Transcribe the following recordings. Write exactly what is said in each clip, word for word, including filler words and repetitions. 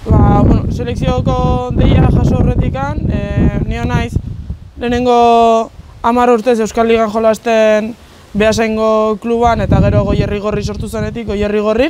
Ba, bueno, selekzioko deia jaso horretikan, e, nio naiz lehenengo hamar urtez Euskal Ligan jolasten Beasaingo kluban eta gero Goierri Gorri sortu zenetik Goierri Gorrin.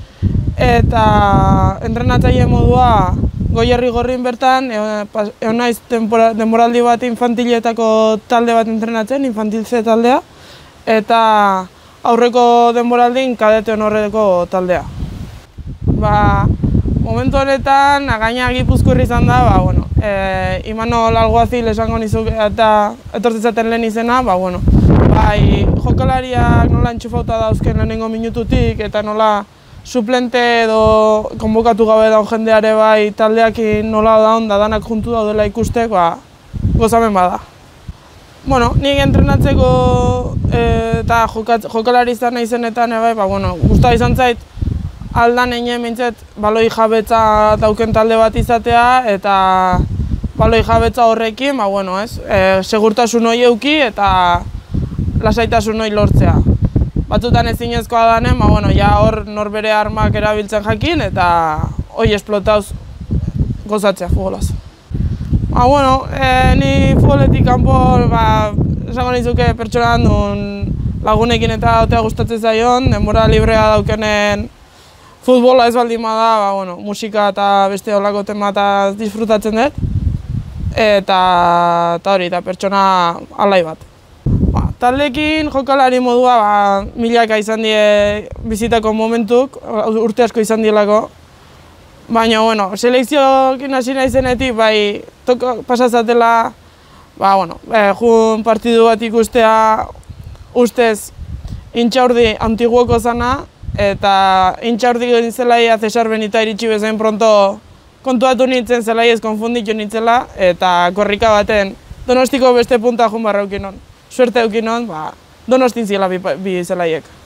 Eta entrenatzaile modua Goierri Gorrin bertan egon naiz denboraldi bat infantiletako talde bat entrenatzen, infantil C taldea, eta aurreko denboraldin kadete honorreko taldea. Ba, momentu honetan, gaina Gipuzkoarra izan da, ba, bueno, e, Imanol Alguazil esango nizuk eta etortzezaten lehen izena, ba, bueno, bai, jokalariak nola entxufauta dauzken lehenengo minututik eta nola suplente edo konbokatu gabe daun jendeare bai taldeakin nola daun da danak juntu daudela ikustek, ba, gozamen bada. Bueno, nik entrenatzeko e, eta jokalari izan nahi zenetan, e, bai, ba, bueno, guztua izan zait, aldan eine mintzet baloi jabetza dauken talde bat izatea eta baloi jabetza horrekin, ba, bueno, ez, e, segurtasun hori euki eta lasaitasun hori lortzea. Batzutan ezinezkoa danen, ba, bueno, ja hor norbere armak erabiltzen jakin eta hori esplotauz gozatzea futbolaz. Ba, bueno, e, ni futboletik kanpo, ba, esango nizuke pertsona handun lagunekin eta otea gustatzen zaion, denbora librea daukenen futbola ez baldin bada, ba, bueno, musika eta beste holako temataz disfrutatzen dut, eta, eta hori, eta pertsona alai bat. Ba, taldekin jokalari modua ba, milaka izan die bizitako momentuk, urte asko izan dielako, baina, bueno, selekzioekin hasi naizenetik, bai, toko pasazatela, ba, bueno, eh, jun partidu bat ikustea ustez intxaurdi antiguoko zana, eta intxaurdi egin zelaia Cesar Benita iritsi bezain pronto kontuatu nintzen zelaiez konfunditu nintzela, eta korrika baten Donostiko beste punta jun barra eukinon. Suerte eukinon, ba, Donostin zila bi, bi zelaiek.